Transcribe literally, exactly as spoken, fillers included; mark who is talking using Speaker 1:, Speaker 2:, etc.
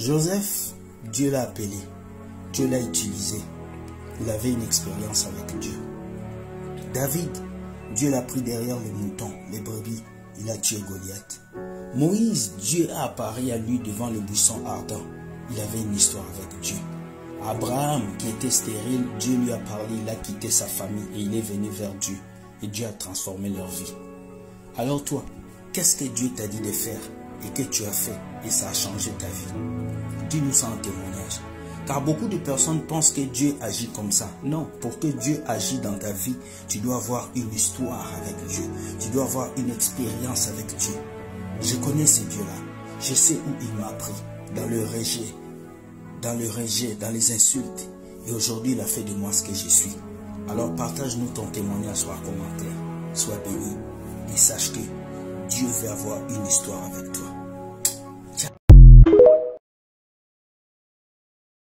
Speaker 1: Joseph, Dieu l'a appelé, Dieu l'a utilisé. Il avait une expérience avec Dieu. David, Dieu l'a pris derrière les moutons, les brebis, il a tué Goliath. Moïse, Dieu a apparu à lui devant le buisson ardent. Il avait une histoire avec Dieu. Abraham, qui était stérile, Dieu lui a parlé, il a quitté sa famille et il est venu vers Dieu. Et Dieu a transformé leur vie. Alors toi, qu'est-ce que Dieu t'a dit de faire et que tu as fait et ça a changé ta vie? Dis-nous ça en témoignage. Car beaucoup de personnes pensent que Dieu agit comme ça. Non, pour que Dieu agisse dans ta vie, tu dois avoir une histoire avec Dieu. Tu dois avoir une expérience avec Dieu. Je connais ce Dieu-là. Je sais où il m'a pris. Dans le rejet, dans le rejet, dans les insultes. Et aujourd'hui, il a fait de moi ce que je suis. Alors partage-nous ton témoignage sur un commentaire. Sois béni et sache que Dieu veut avoir une histoire avec toi.